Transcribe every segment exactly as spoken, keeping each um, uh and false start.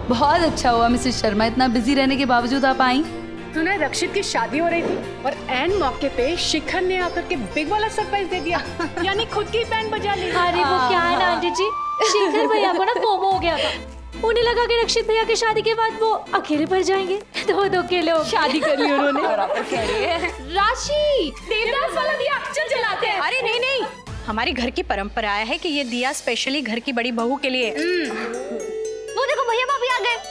बहुत अच्छा हुआ मिसेस शर्मा, इतना बिजी रहने के बावजूद आप आई। सुना रक्षित की शादी हो रही थी और एन मौके पे शिखर ने आकर के बिग वाला सरप्राइज दे दिया, यानी खुद की बैंड बजा ली। अरे वो क्या है ना आंटी जी, शिखर भैया को ना फोमो हो गया था। उन्हें लगा कि रक्षित भैया की शादी के बाद वो अकेले पड़ जाएंगे, तो दो के लोग शादी कर ली उन्होंने। कह रही है राशि देवदास वाला दिया चल जलाते हैं। अरे नहीं नहीं, हमारी घर की परंपरा है कि ये दिया स्पेशली घर की बड़ी बहू के लिए। वो देखो भैया भाभी आ गए।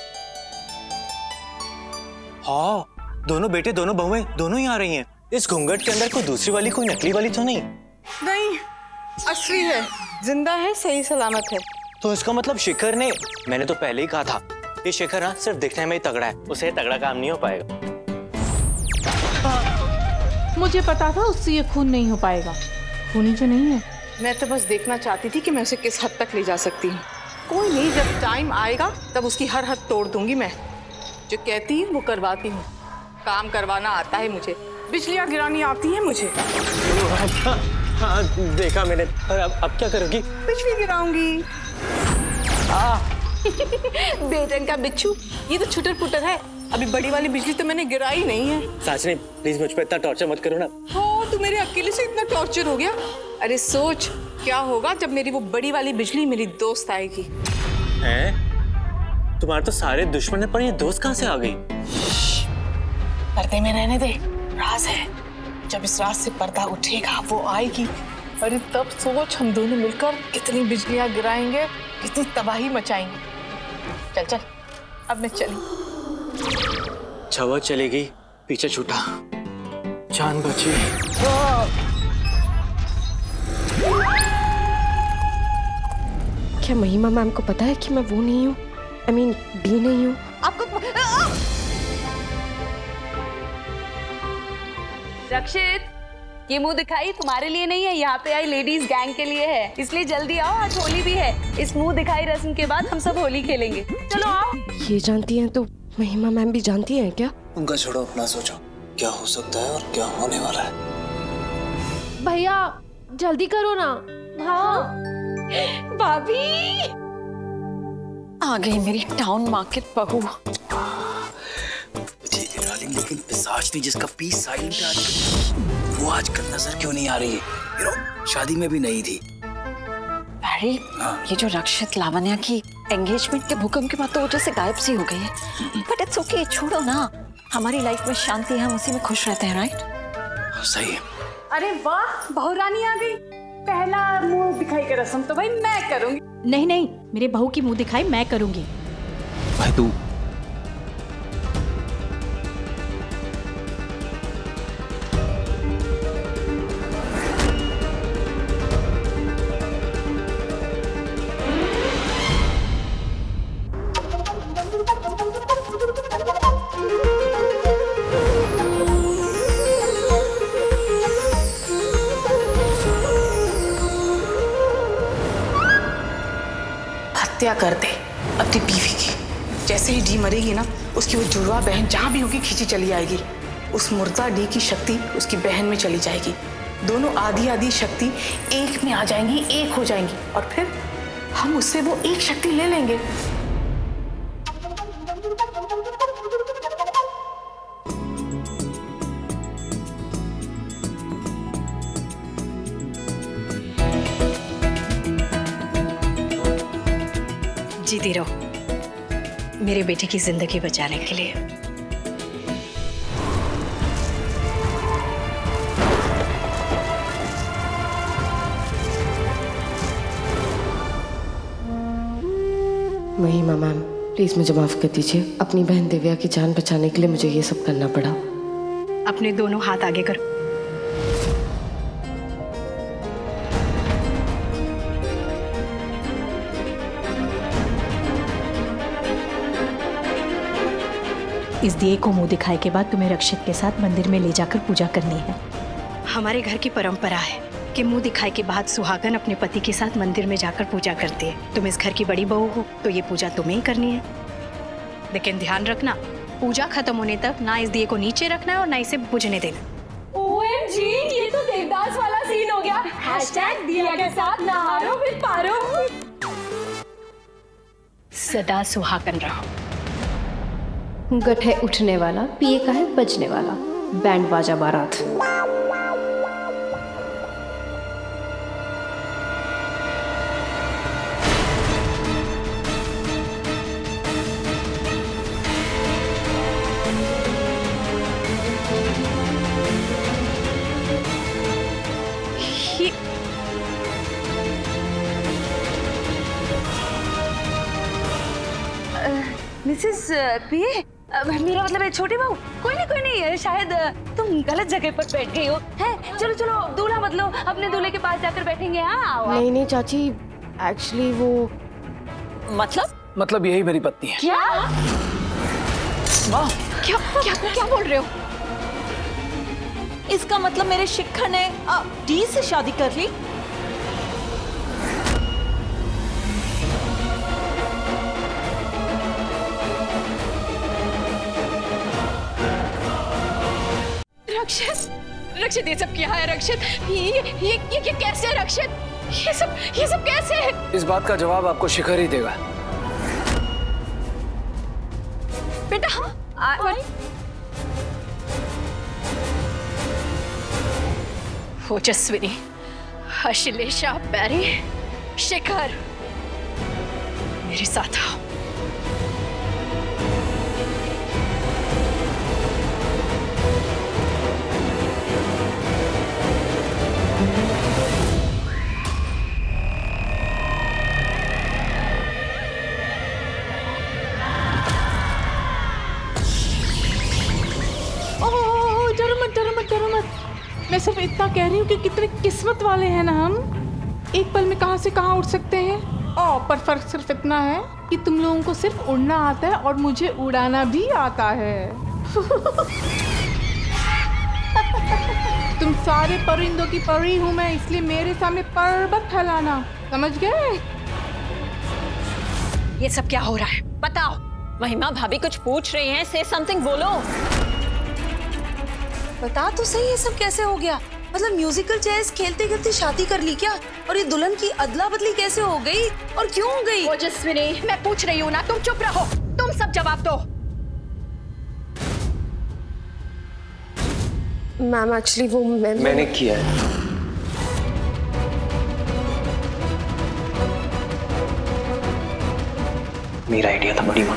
हाँ, दोनों बेटे दोनों बहुएं दोनों ही आ रही हैं। इस घूंघट के अंदर कोई दूसरी वाली कोई नकली वाली तो नहीं? नहीं, असली है, जिंदा है, सही सलामत है। तो इसका मतलब शिखर ने, मैंने तो पहले ही कहा था ये शिखर ना सिर्फ दिखने में ही तगड़ा है, उसे तगड़ा काम नहीं हो पाएगा। आ, मुझे पता था उससे ये खून नहीं हो पाएगा। खूनी जो नहीं है। मैं तो बस देखना चाहती थी कि मैं उसे किस हद तक ले जा सकती हूँ। कोई नहीं, जब टाइम आएगा तब उसकी हर हद तोड़ दूंगी। मैं जो कहती हूँ वो करवाती हूँ। काम करवाना आता है मुझे, बिजलियाँ गिरानी आती है मुझे। हाँ देखा मैंने। और अब अब क्या करोगी? बिजली गिराऊंगी। बेटन का बिच्छू, ये तो छुटर पुटर है। अभी बड़ी वाली बिजली तो मैंने गिराई नहीं है। साजनी प्लीज मुझ पर इतना टॉर्चर मत करो ना। हाँ, तू मेरे अकेले से इतना टॉर्चर हो गया। अरे सोच क्या होगा जब मेरी वो बड़ी वाली बिजली मेरी दोस्त आएगी। हैं? तुम्हारे तो सारे दुश्मन है, पर ये दोस्त कहाँ से आ गई? पर्दे में रहने दे, राज है। जब इस राज से पर्दा उठेगा वो आएगी। अरे तब सोच हम दोनों मिलकर कितनी बिजलियां गिराएंगे, कितनी तबाही मचाएंगे। चल चल अब मैं चली। छवा चली गई, पीछे छूटा, जान बची। क्या महिमा मैम को पता है कि मैं वो नहीं हूँ? आई मीन बी नहीं हूँ। आपको रक्षित, ये मुंह दिखाई तुम्हारे लिए नहीं है, यहाँ पे आई लेडीज गैंग के लिए है, इसलिए जल्दी आओ, आज होली भी है। इस मुंह दिखाई रस्म के बाद हम सब होली खेलेंगे। चलो आओ। ये जानती हैं तो महिमा मैम भी जानती हैं क्या? उनका छोड़ो, अपना सोचो क्या हो सकता है और क्या होने वाला है। भैया जल्दी करो ना। हाँ भाभी आ गई मेरी टाउन मार्केट बहू। लेकिन पिशाचनी जिसका पीस साइलेंट आज वो आजकल नजर क्यों नहीं आ रही है? यू नो, शादी में भी नहीं थी। अरे ये जो रक्षित लावण्या की एंगेजमेंट के भूकंप के बाद तो वो जैसे गायब सी हो गई है। बट इट्स ओके, छोड़ो ना। हमारी लाइफ में शांति है, हम उसी में खुश रहते हैं, राइट? सही है। अरे वाह, बहू रानी आ गई। पहला मुंह दिखाई का रस्म तो भाई मैं करूंगी। नहीं नहीं, मेरे बहू की मुंह दिखाई मैं करूंगी। भाई तू हत्या कर दे अपनी बीवी की। जैसे ही डी मरेगी ना, उसकी वो जुड़वा बहन जहाँ भी होगी खींची चली आएगी। उस मुर्दा डी की शक्ति उसकी बहन में चली जाएगी। दोनों आधी आधी शक्ति एक में आ जाएंगी, एक हो जाएंगी, और फिर हम उससे वो एक शक्ति ले लेंगे। जीती रहो मेरे बेटे की जिंदगी बचाने के लिए। महिमा मैम प्लीज मुझे माफ कर दीजिए। अपनी बहन दिव्या की जान बचाने के लिए मुझे ये सब करना पड़ा। अपने दोनों हाथ आगे करो। इस दिए को मुंह दिखाए के बाद तुम्हें रक्षित के साथ मंदिर में ले जाकर पूजा करनी है। हमारे घर की परंपरा है कि मुंह दिखाए के बाद सुहागन अपने पति के साथ मंदिर में जाकर पूजा करती है। तुम इस घर की बड़ी बहू हो तो ये पूजा तुम्हें ही करनी है। लेकिन ध्यान रखना, पूजा खत्म होने तक ना इस दिए को नीचे रखना है और ना इसे बुझने देना। ओएमजी, ये तो देवदास वाला सीन हो गया। हैशटैग दिया के साथ नहारो फिर पारो। सदा सुहागन रहो। गठ है उठने वाला, पिए का है बजने वाला, बैंड बाजा बारात। मिसेस पिए, मेरा मतलब है छोटी बहू। कोई नहीं कोई नहीं, शायद तुम गलत जगह पर बैठ गई हो। है चलो चलो दूल्हा मत लो, अपने दूल्हे के पास जाकर बैठेंगे। हाँ नहीं नहीं चाची, एक्चुअली वो मतलब मतलब यही मेरी पत्नी है। क्या वाह, क्या क्या क्या बोल रहे हो? इसका मतलब मेरे शिखर ने डी से शादी कर ली? रक्षित, रक्षित ये सब क्या है रक्षित? ये ये ये, ये, ये कैसे है रक्षित? ये सब ये सब कैसे है? इस बात का जवाब आपको शिखर ही देगा। बेटा हम ओजस्विनी, अश्लेषा, बैरी, शिखर, मेरे साथ आओ। मैं सिर्फ इतना कह रही हूँ कि कितने किस्मत वाले हैं ना हम, एक पल में कहाँ से कहाँ उड़ सकते हैं। ओ, पर फर्क सिर्फ इतना है कि तुम लोगों को सिर्फ उड़ना आता है और मुझे उड़ाना भी आता है। तुम सारे परिंदों की परी हूँ मैं, इसलिए मेरे सामने पर्वत फैलाना, समझ गए? ये सब क्या हो रहा है बताओ। महिमा भाभी कुछ पूछ रही हैं, से समथिंग बोलो। बता तो सही ये सब कैसे हो गया? मतलब म्यूजिकल चेयर्स खेलते खेलते शादी कर ली क्या? और ये दुल्हन की अदला बदली कैसे हो गई और क्यों हो गई? ओजस्विनी, मैं पूछ रही हूँ ना, तुम चुप रहो, तुम सब जवाब दो। मैम एक्चुअली वो मैं मैंने किया है। मेरा आइडिया था बड़ी माँ।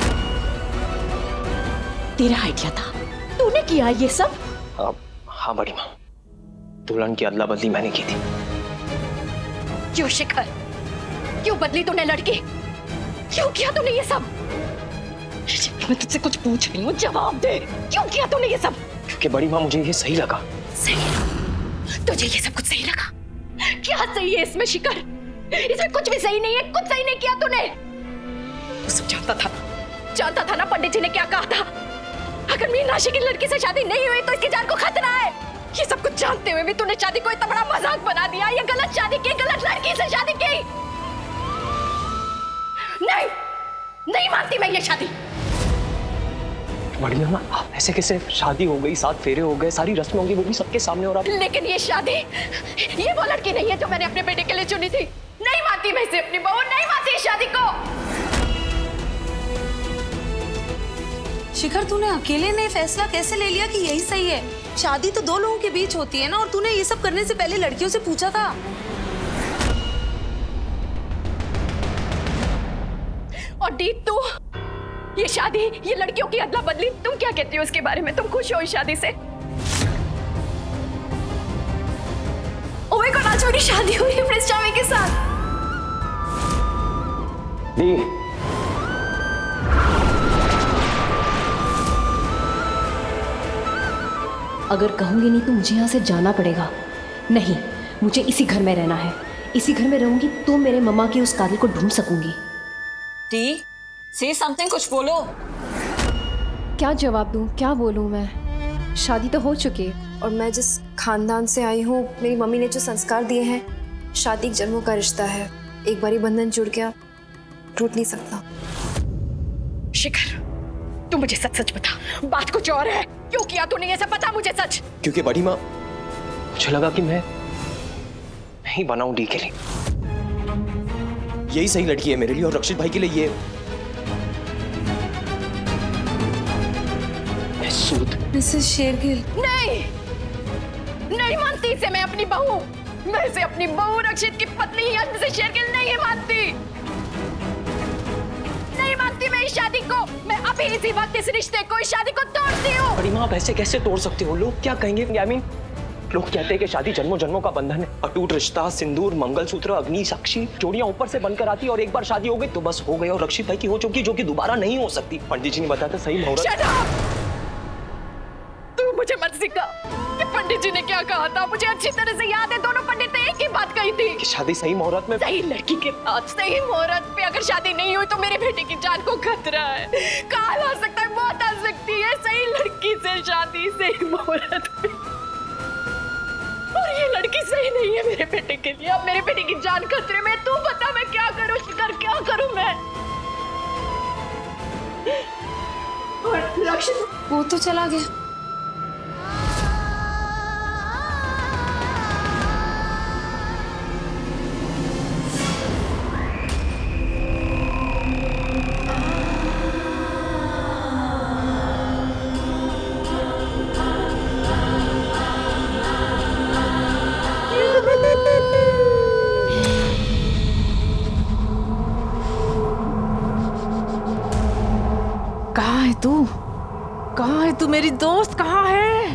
तेरा आइडिया था? तूने किया ये सब? आ, हाँ बड़ी माँ, दुल्हन की अदला बदली मैंने की थी। क्यों शिखर, क्यों बदली तूने लड़की? क्यों किया तूने ये सब? मैं तुझसे कुछ पूछ रही हूँ, जवाब दे। क्यों किया तूने ये सब? क्योंकि बड़ी माँ मुझे ये सही लगा। सही? तुझे ये सब कुछ सही लगा? क्या सही है इसमें शिखर? इसमें कुछ भी सही नहीं है, कुछ सही नहीं किया तूने। तू सब जानता था, जानता था ना पंडित जी ने क्या कहा था? अगर मीनाक्षी की लड़की से शादी नहीं हुई तो इसकी जान को खतरा है। ये सब कुछ जानते हुए भी तूने शादी को इतना बड़ा मजाक बना दिया। ये गलत शादी की, गलत लड़की से शादी की। नहीं, नहीं मानती मैं ये शादी। बड़ी माँ, आप ऐसे कैसे? शादी हो गई, सात फेरे हो गए, सारी रस्में होंगी, वो भी सबके सामने। और आप लेकिन ये शादी, ये वो लड़की नहीं है जो मैंने अपने बेटे के लिए चुनी थी। नहीं मानती मैं इसे अपनी बहू, नहीं मानती इस शादी को। शिखर, तूने अकेले ने फैसला कैसे ले लिया कि यही सही है? शादी तो दो लोगों के बीच होती है ना, और तूने ये सब करने से पहले लड़कियों से पूछा था। और दी तू, ये शादी, ये लड़कियों की अदला बदली, तुम क्या कहती हो इसके बारे में? तुम खुश हो इस शादी से? ओए को आज मेरी शादी हुई है प्रिंस चार्मिंग के साथ। दी, अगर कहूंगी नहीं तो मुझे यहाँ से जाना पड़ेगा। नहीं, मुझे इसी घर में रहना है। इसी घर में रहूंगी तो मेरे मम्मा की उस कातिल को ढूंढ सकूंगी। दी, से समथिंग, कुछ बोलो। क्या जवाब दूं, क्या बोलूं मैं? शादी तो हो चुकी है और मैं जिस खानदान से आई हूँ, मेरी मम्मी ने जो संस्कार दिए हैं, शादी जन्मों का रिश्ता है। एक बारी बंधन जुड़ गया, टूट नहीं सकता। शिखर, तू मुझे सच सच बता, बात कुछ और है। क्यों किया तूने ये सब? बता मुझे सच। क्योंकि बड़ी माँ, मुझे लगा कि मैं नहीं बनाऊं डी के लिए। यही सही लड़की है मेरे लिए, और रक्षित भाई के लिए ये मिसेस शेरगिल। नहीं, नहीं मानती इसे मैं अपनी बहू। मैं इसे अपनी बहू रक्षित की पत्नी ही मिसेस शेरगिल नहीं मानती। नहीं मानती मैं इस शादी को। मैं अभी इसी वक्त इस रिश्ते को, इस शादी को तोड़ती हूँ। बड़ी माँ, आप ऐसे कैसे तोड़ सकते हो? लोग क्या कहेंगे? आई मीन, लोग कहते हैं कि शादी जन्मों जन्मों का बंधन है, अटूट रिश्ता, सिंदूर, मंगलसूत्र, अग्नि साक्षी, जोड़ियां ऊपर से बनकर आती और एक बार शादी हो गई तो बस हो गई और रक्षित भाई की हो चुकी, जो कि दोबारा नहीं हो सकती। पंडित जी ने बताया था सही मुहूर्त। Shut up! तू मुझे मत सिखा कि पंडित जी ने क्या कहा था। मुझे अच्छी तरह से याद है, दोनों पंडित ने एक ही बात कही थी कि शादी सही मुहूर्त में, सही लड़की के साथ सही मुहूर्त पे अगर शादी नहीं हुई तो मेरे बेटे की जान को खतरा है। काल आ सकता है, मौत आ सकती है। सही लड़की से शादी सही मुहूर्त पे, और ये लड़की सही नहीं है मेरे बेटे के लिए। अब मेरे बेटे की जान खतरे में। तू बता मैं क्या करूं शिखर, क्या करूं मैं? और रक्षित वो तो चला गया। कहाँ है तू? कहाँ है तू मेरी दोस्त? कहाँ है?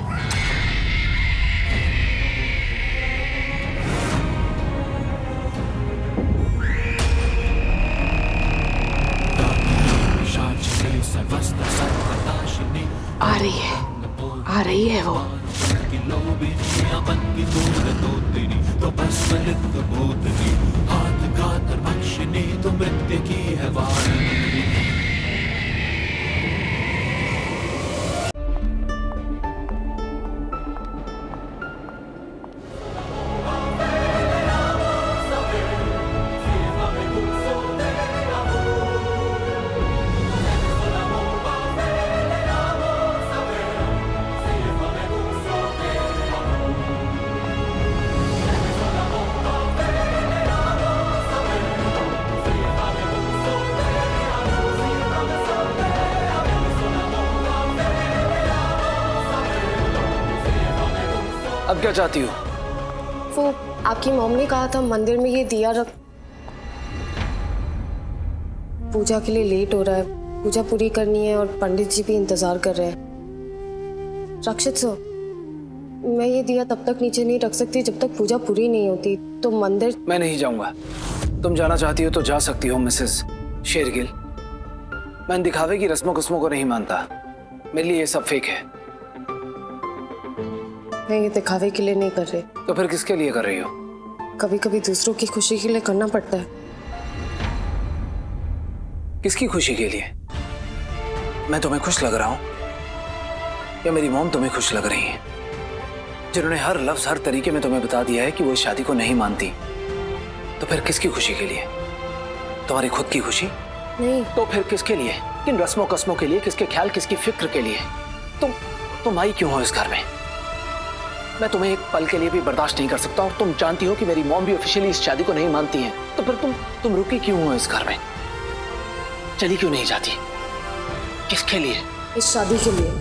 आ रही है, आ रही है वो। अब क्या चाहती हो? वो आपकी मॉम ने कहा था मंदिर में ये दिया रख। पूजा के लिए लेट हो रहा है, पूजा पूरी करनी है और पंडित जी भी इंतजार कर रहे हैं। रक्षित सर, मैं ये दिया तब तक नीचे नहीं रख सकती जब तक पूजा पूरी नहीं होती। तो मंदिर मैं नहीं जाऊंगा। तुम जाना चाहती हो तो जा सकती हो मिसेस शेरगिल। मैं दिखावे की रस्मों कस्मों को नहीं मानता। मेरे लिए ये सब फेक है। मैं ये दिखावे के लिए नहीं कर रही। तो फिर किसके लिए कर रही हो? कभी कभी दूसरों की खुशी के लिए करना पड़ता है। किसकी खुशी के लिए? मैं तुम्हें खुश लग रहा हूं या मेरी मॉम तुम्हें खुश लग रही है, जिन्होंने हर लफ्ज हर तरीके में तुम्हें बता दिया है कि वो इस शादी को नहीं मानती? तो फिर किसकी खुशी के लिए? तुम्हारी खुद की खुशी? नहीं। तो फिर किसके लिए? किन रस्मों कस्मों के लिए? किसके ख्याल, किसकी फिक्र के लिए? तुम तुम आई क्यों हो इस घर में? मैं तुम्हें एक पल के लिए भी बर्दाश्त नहीं कर सकता, और तुम जानती हो कि मेरी मॉम भी ऑफिशियली इस शादी को नहीं मानती है। तो फिर तुम तुम रुकी क्यों हो इस घर में? चली क्यों नहीं जाती? किसके लिए? इस शादी के लिए।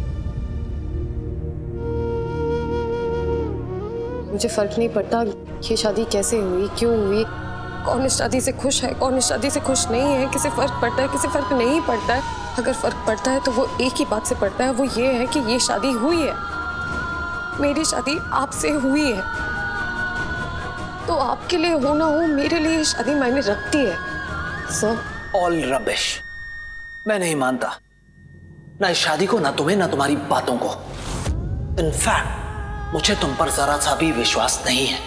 मुझे फर्क नहीं पड़ता ये शादी कैसे हुई, क्यों हुई, कौन इस शादी से खुश है, कौन इस शादी से खुश नहीं है, किसे फर्क पड़ता है, किसे फर्क नहीं पड़ता है। अगर फर्क पड़ता है तो वो एक ही बात से पड़ता है, वो ये है कि ये शादी हुई है, मेरी शादी आपसे हुई है। तो आपके लिए हो ना हो, मेरे लिए ये शादी मायने रखती है सर। All rubbish. मैं नहीं मानता ना इस शादी को, ना तुम्हें, ना तुम्हारी बातों को। इनफैक्ट मुझे तुम पर जरा सा भी विश्वास नहीं है।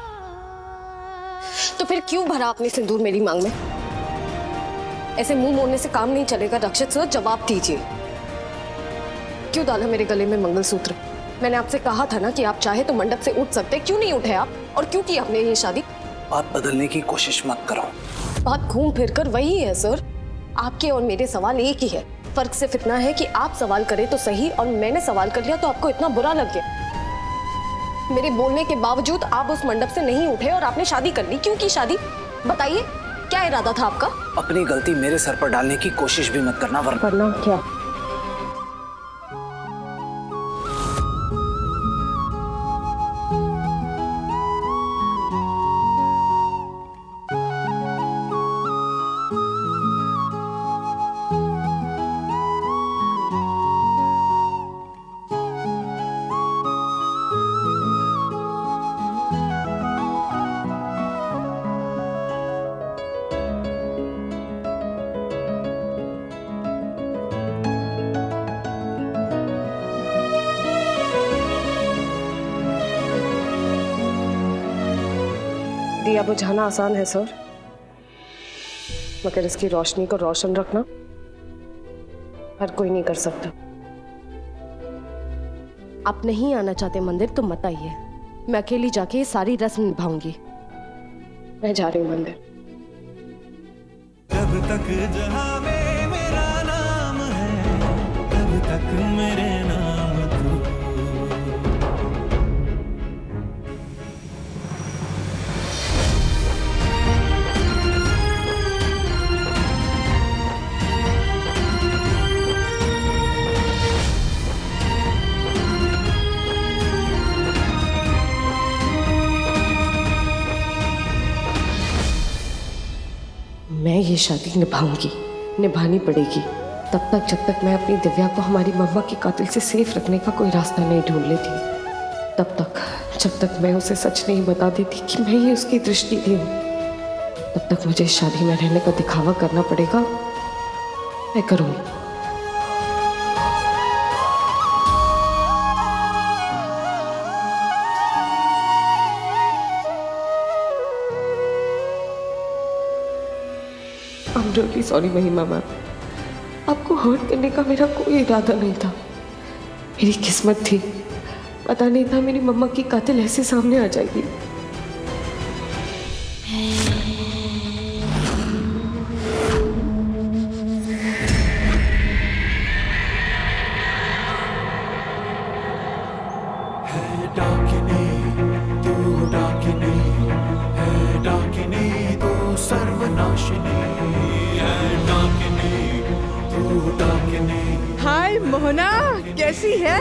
तो फिर क्यों भरा आपने सिंदूर मेरी मांग में? ऐसे मुंह मोड़ने से काम नहीं चलेगा रक्षित सर, जवाब दीजिए। क्यों डाला मेरे गले में मंगलसूत्र? मैंने आपसे कहा था ना कि आप चाहे तो मंडप से उठ सकते, क्यों नहीं उठे आप? और क्यों की आपने ये शादी? बात बदलने की कोशिश मत करो। बात घूम फिर कर वही है सर। आपके और मेरे सवाल एक ही है। फर्क सिर्फ इतना है कि आप सवाल करें तो सही और मैंने सवाल कर लिया तो आपको इतना बुरा लग गया। मेरे बोलने के बावजूद आप उस मंडप से नहीं उठे और आपने शादी कर ली। क्यों की शादी? बताइए, क्या इरादा था आपका? अपनी गलती मेरे सर पर डालने की कोशिश भी मत करना, वरना वरना क्या? दिया बुझाना आसान है सर, मगर इसकी रोशनी को रोशन रखना हर कोई नहीं कर सकता। आप नहीं आना चाहते मंदिर तो मत आइए, मैं अकेली जाके ये सारी रस्म निभाऊंगी। मैं जा रही हूँ मंदिर। जब तक जहां में मेरा नाम है, तब तक मेरे नाम तू। मैं ये शादी निभाऊंगी, निभानी पड़ेगी, तब तक जब तक मैं अपनी दिव्या को हमारी मम्मा के कातिल से सेफ रखने का कोई रास्ता नहीं ढूंढ लेती, तब तक जब तक मैं उसे सच नहीं बता देती कि मैं ही उसकी दृष्टि दी हूँ, तब तक मुझे इस शादी में रहने का दिखावा करना पड़ेगा। मैं करूँगी। I'm really sorry Mahima ma'am, आपको हर्ट करने का मेरा कोई इरादा नहीं था। मेरी किस्मत थी, पता नहीं था मेरी मम्मा की कातिल ऐसे सामने आ जाएगी। हाय मोहना, कैसी है?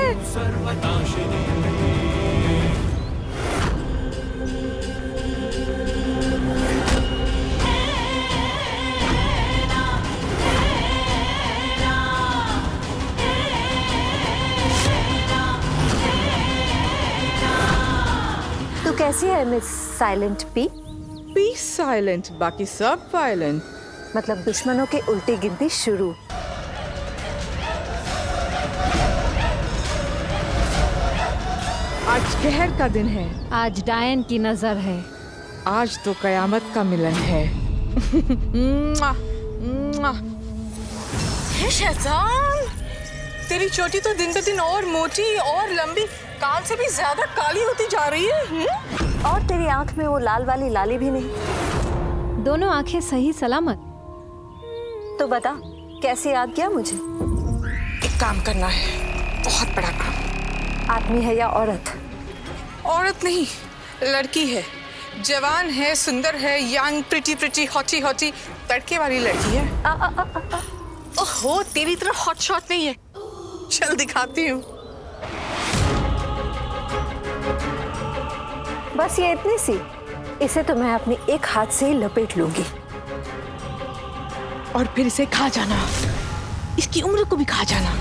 तू कैसी है miss silent P? P silent, बाकी सब वायलेंट। मतलब दुश्मनों की उल्टी गिनती शुरू। आज कहर का दिन है, आज डायन की नजर है, आज तो कयामत का मिलन है। मुआ, मुआ। हे शैतान, तेरी चोटी तो दिन ब दिन और मोटी और लंबी, काल से भी ज्यादा काली होती जा रही है। हुँ? और तेरी आंख में वो लाल वाली लाली भी नहीं। दोनों आंखें सही सलामत। तो बता, कैसे याद किया मुझे? एक काम करना है, बहुत बड़ा काम। आदमी है या औरत? औरत नहीं, लड़की है, जवान है, सुंदर है, young, pretty pretty, hottie hottie, तड़के वाली लड़की है। आ, आ, आ, आ, आ। ओहो, तेरी तरह हॉट शॉट नहीं है, चल दिखाती हूँ। बस ये इतनी सी, इसे तो मैं अपने एक हाथ से ही लपेट लूंगी। और फिर इसे खा जाना, इसकी उम्र को भी खा जाना।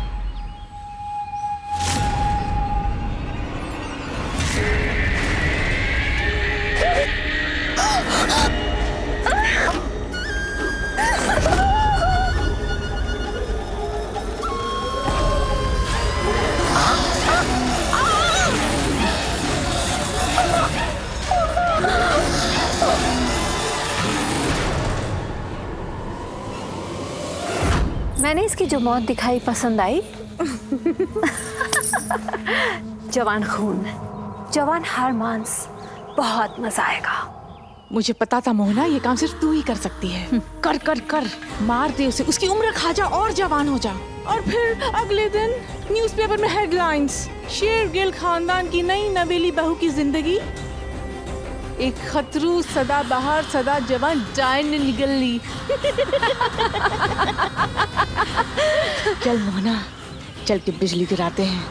मैंने इसकी जो मौत दिखाई पसंद आई। जवान खून, जवान हारमांस, बहुत मजा आएगा। मुझे पता था मोहना, ये काम सिर्फ तू ही कर सकती है। कर कर कर, मार दे उसे, उसकी उम्र खा जा और जवान हो जा। और फिर अगले दिन न्यूज़पेपर में हेडलाइंस, शेरगिल खानदान की नई नवेली बहू की जिंदगी एक खतरू सदा बहार सदा जवान डायन ने निगल ली। चल मोहना, चल के बिजली गिराते हैं।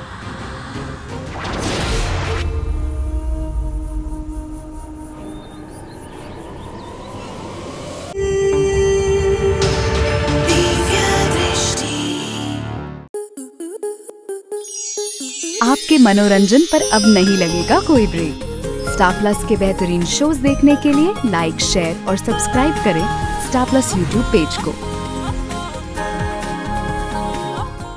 आपके मनोरंजन पर अब नहीं लगेगा कोई ब्रेक। स्टार प्लस के बेहतरीन शोज देखने के लिए लाइक, शेयर और सब्सक्राइब करें स्टार प्लस यूट्यूब पेज को।